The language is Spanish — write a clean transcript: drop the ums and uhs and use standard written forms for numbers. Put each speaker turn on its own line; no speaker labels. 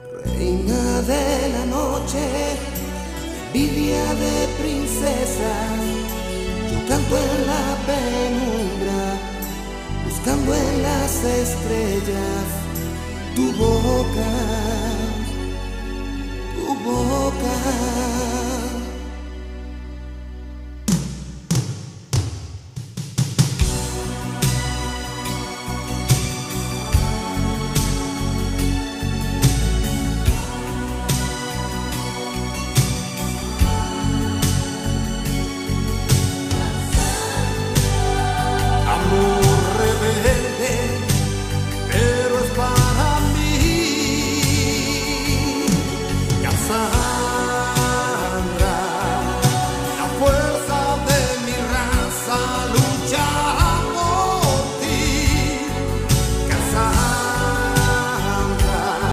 Reina de la noche, envidia de princesa, yo canto en la penumbra, buscando en las estrellas tu boca.